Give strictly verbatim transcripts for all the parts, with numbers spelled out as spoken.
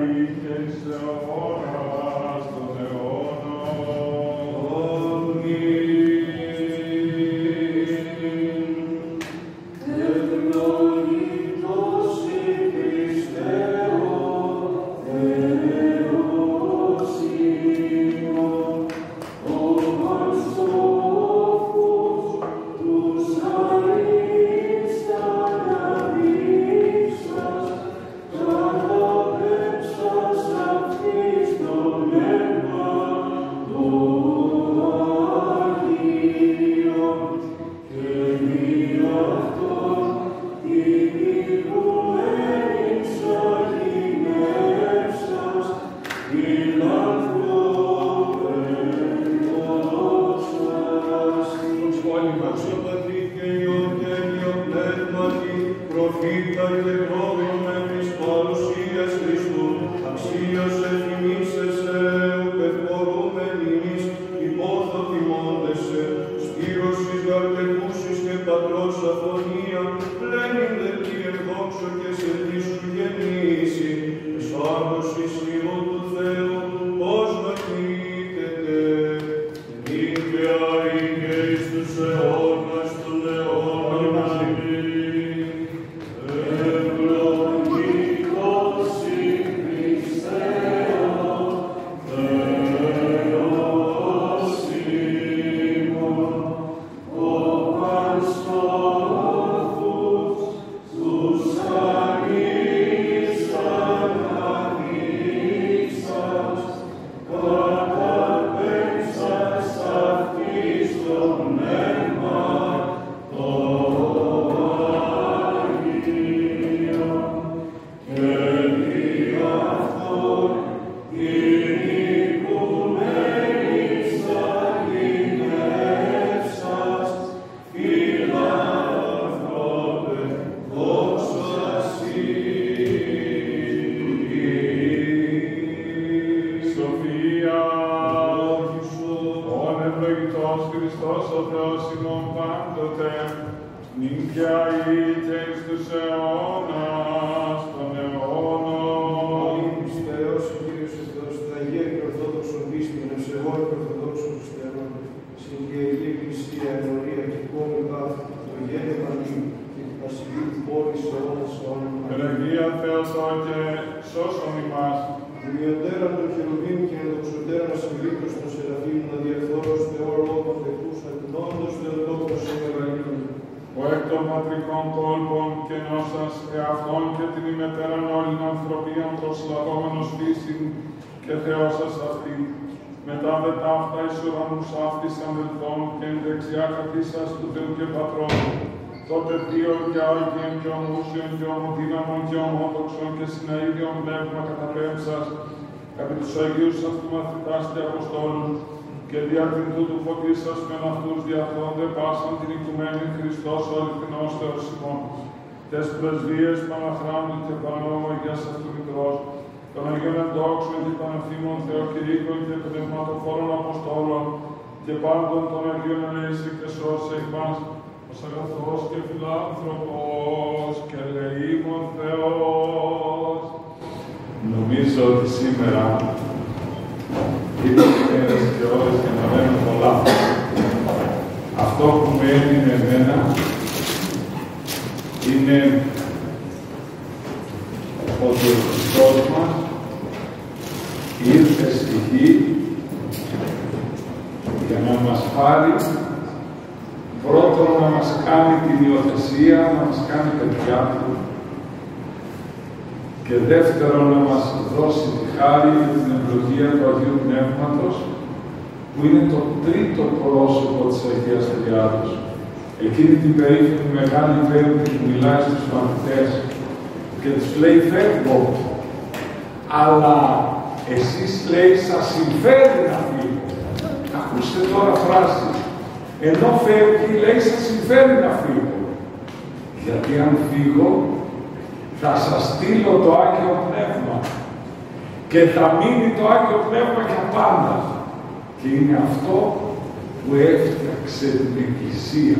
Τες πρεσβείες Παναχράντου και Πανόμαγιας αυτού Μητρός, των Αγίων Εντόξων και Πανευθύμων Θεοκηρύκων και Πνευματοφόρων Αποστόλων και πάντων των Αγίων ελέησε και σώσε εκ μας, ως αγαθός και φιλάνθρωπος και ελεήμων Θεός. Νομίζω ότι σήμερα είναι μέρες και ώρες και να μένουν πολλά. Αυτό που μένει με εμένα είναι ότι ο Χριστός μας ήρθε στη γη για να μας πάρει, πρώτον να μας κάνει την υιοθεσία, να μας κάνει παιδιά του και δεύτερον να μας δώσει τη χάρη και την ευλογία του Αγίου Πνεύματος, που είναι το τρίτο πρόσωπο της Αγίας Τριάδος. Εκείνη την περίφημη μεγάλη πέμπτη που μιλάει στους μαθητές και τους λέει φεύγω, αλλά εσείς λέει σας συμφέρει να φύγω. Ακούστε τώρα φράση. Ενώ φεύγει λέει σας συμφέρει να φύγω. Γιατί αν φύγω θα σας στείλω το Άγιο Πνεύμα και θα μείνει το Άγιο Πνεύμα για πάντα. Και είναι αυτό που έφτιαξε την Εκκλησία.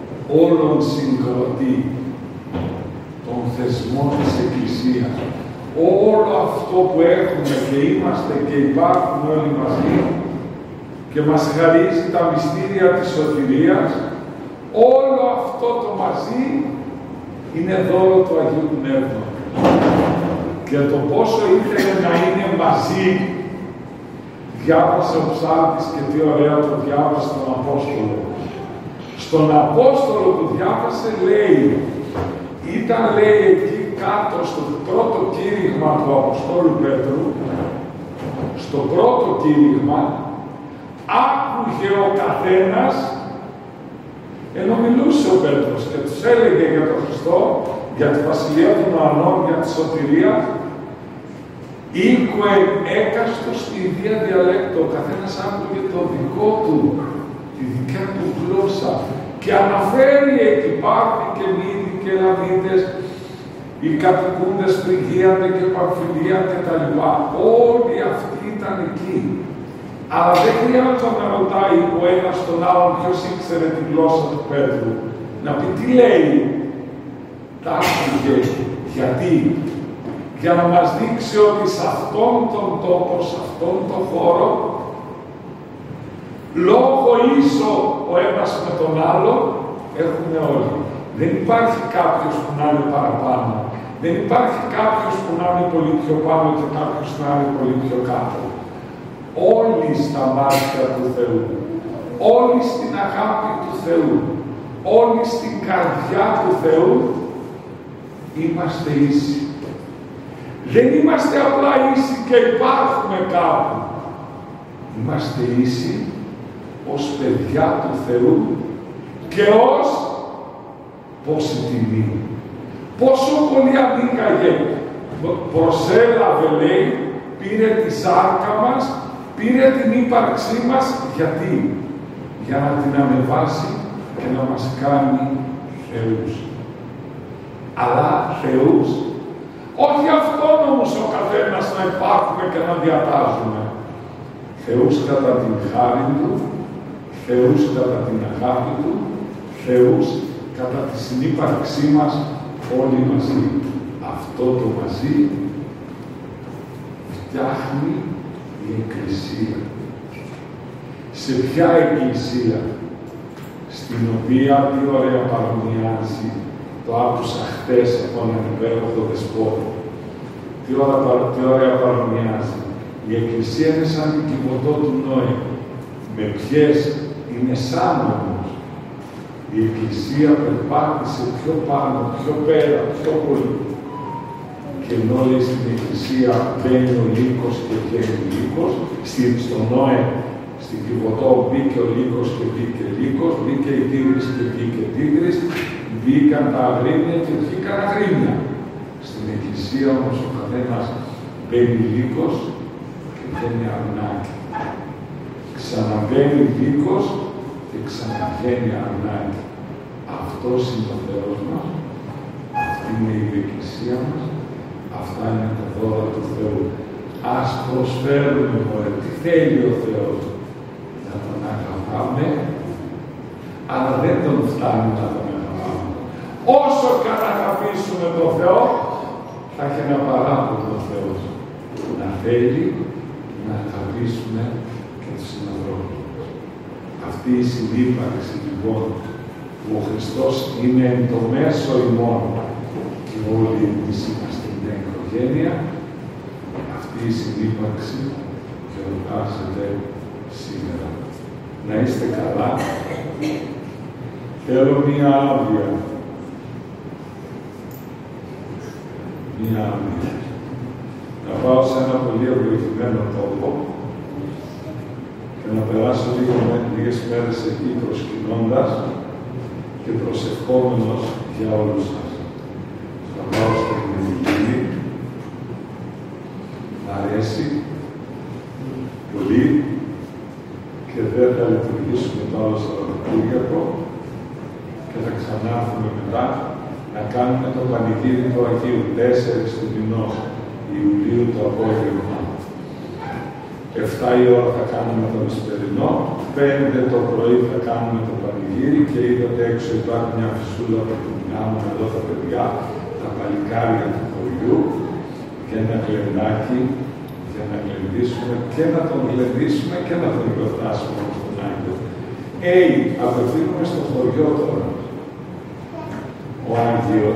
Όλων συγκροτεί τον θεσμό της Εκκλησίας. όλο αυτό που έχουμε και είμαστε και υπάρχουμε όλοι μαζί και μας χαρίζει τα μυστήρια της σωτηρίας, όλο αυτό το μαζί είναι δώρο του Αγίου Πνεύματος. Και το πόσο ήθελε να είναι μαζί, διάβασε ο ψάλτης και τι ωραία το διάβασε τον Απόστολο. Στον Απόστολο που διάβασε λέει, ήταν λέει εκεί κάτω στο πρώτο κήρυγμα του Αποστόλου Πέτρου, στο πρώτο κήρυγμα, άκουγε ο καθένας, ενώ μιλούσε ο Πέτρος και τους έλεγε για τον Χριστό, για τη Βασιλεία των Ουρανών, για τη σωτηρία, οίκουε έκαστος στη ίδια διαλέκτο, ο καθένας άκουγε το δικό του, τη δικιά του γλώσσα και αναφέρει εκεί Πάρθοι και Μήδοι και Ελαμίτες, οι κατοικούντες Φρυγίαντε και Παμφιλία και τα λοιπά. Όλοι αυτοί ήταν εκεί. Αλλά δεν χρειάζεται να ρωτάει ο ένας τον άλλον ποιος ήξερε τη γλώσσα του Πέτρου. Να πει τι λέει. Τα άκουγε. Γιατί. Για να μας δείξει ότι σε αυτόν τον τόπο, σε αυτόν τον χώρο, λόγο ίσο ο ένας με τον άλλο, έχουμε όλοι. Δεν υπάρχει κάποιος που να είναι παραπάνω. Δεν υπάρχει κάποιος που να είναι πολύ πιο πάνω και κάποιος να είναι πολύ πιο κάτω. Όλοι στα μάτια του Θεού. Όλοι στην αγάπη του Θεού. Όλοι στην καρδιά του Θεού είμαστε ίσοι. Δεν είμαστε απλά ίσοι και υπάρχουμε κάπου. Είμαστε ίσοι ως παιδιά του Θεού και ως πόση τιμή. Πόσο πολύ ανήκαγε, προσέλαβε λέει, πήρε τη σάρκα μας, πήρε την ύπαρξή μας, γιατί? Για να την ανεβάσει και να μας κάνει θεούς. Αλλά θεούς, όχι αυτόνομους ο καθένας να υπάρχουμε και να διατάζουμε. Θεούς κατά την χάρη Του, Θεούς κατά την αγάπη Του, Θεούς κατά τη συνύπαρξή μας όλοι μαζί. Αυτό το μαζί φτιάχνει η Εκκλησία. Σε ποια Εκκλησία? Στην οποία, τι ωραία παρομοιάζει, το άκουσα χτες από έναν υπέροχο δεσπότη. Τι ωραία, τι ωραία παρομοιάζει. Η Εκκλησία είναι σαν την κυβωτό του Νόε. Με ποιες είναι σαν όμως. Η Εκκλησία περπάτησε πιο πάνω, πιο πέρα, πιο πολύ. Και ενώ λέει στην Εκκλησία μπαίνει ο λύκος και βγαίνει ο λύκος, στον Νόε, στην κυβωτό μπήκε ο λύκος και μπήκε λύκος, μπήκε η τίγρης και μπήκε τίγρης, μπήκαν τα αγρίμια και βγήκαν αγρίμια. Στην Εκκλησία όμως ο καθένας μπαίνει λύκος και βγαίνει αρνάκι. Ξαναμπαίνει λύκος και ξαναβγαίνει αρνάκι. Αυτός είναι ο Θεός μας, αυτή είναι η Εκκλησία μας, αυτά είναι τα δώρα του Θεού. Ας προσφέρουμε, μωρέ, τι θέλει ο Θεός, να τον αγαπάμε, αλλά δεν τον φτάνει να τον αγαπάμε. Όσο και αν αγαπήσουμε τον Θεό, θα έχει ένα παράπονο ο Θεός. Να θέλει να αγαπήσουμε και τους συνανθρώπους. Αυτή η συνύπαρξη λοιπόν, που ο Χριστός είναι εν το μέσο ημών και όλοι εμείς είμαστε μια οικογένεια, αυτή η συνύπαρξη γιορτάζεται σήμερα. Να είστε καλά. Θέλω μία άδεια. Μία άδεια. Να πάω σε ένα πολύ ευλογημένο τόπο και να περάσω λίγο, λίγες μέρες εκεί προσκυνώντας και προσευχόμενος για όλους σας. Θα πάω στο Κνημητήρι. Μ' αρέσει πολύ και δεν θα λειτουργήσουμε το άλλο Σαββατοκύριακο και θα ξανάρθουμε μετά να κάνουμε το πανηγύρι του Αγίου τέσσερις του μηνός Ιουλίου το απόγευμα. εφτά η ώρα θα κάνουμε το μεσημερινό, πέντε το πρωί θα κάνουμε το πανηγύρι και είδατε έξω υπάρχει μια φυσούλα που την κάνουμε εδώ τα παιδιά, τα παλικάρια του χωριού, και ένα γλεντάκι για να γλεντήσουμε και να τον γλεντήσουμε και να τον γιορτάσουμε στον Άγιο. Έι, απευθύνουμε στο χωριό τώρα. Ο Άγιος,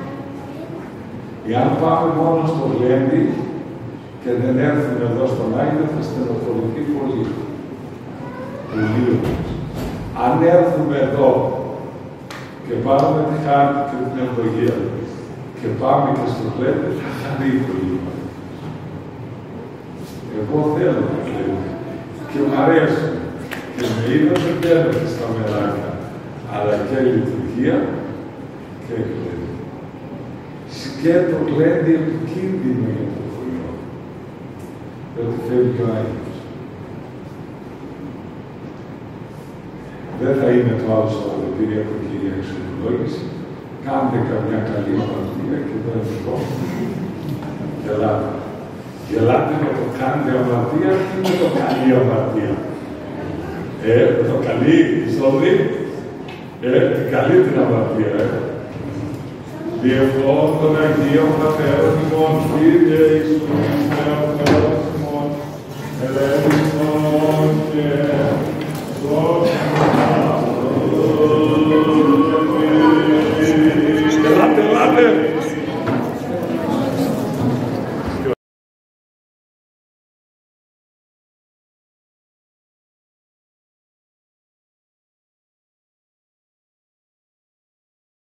εάν πάμε μόνο στο γλέντι και δεν έρθουμε εδώ στον Άγιο, θα στενοχωρηθεί πολύ. Πολύ. Αν έρθουμε εδώ και πάρουμε τη χάρτη και την ευλογία και πάμε και στο γλέντι, θα χαρεί πολύ. Εγώ θέλω να γλέντι και μου αρέσει. Και με είδατε πέρατε στα μεράκια, αλλά και λειτουργία και γλέντι. Σκέτο γλέντι επικίνδυνο για το χωριό. Διότι φεύγει ο Άγιος. Δεν θα είναι το άλλο Σαββατοκύριακο και η εξομολόγηση. Κάντε καμιά καλή αμαρτία και δεν εδώ. Γελάτε. Γελάτε με το κάντε αμαρτία ή με το καλή αμαρτία. Ε, με το καλή, ιστοδί. Ε, την καλή την αμαρτία, ε. Διευχών των Αγίων Πατέρων ημών, Κύριε Ιησού, Θεός Θεός ημών, ελέησον και σώσον. Ελάτε, ελάτε!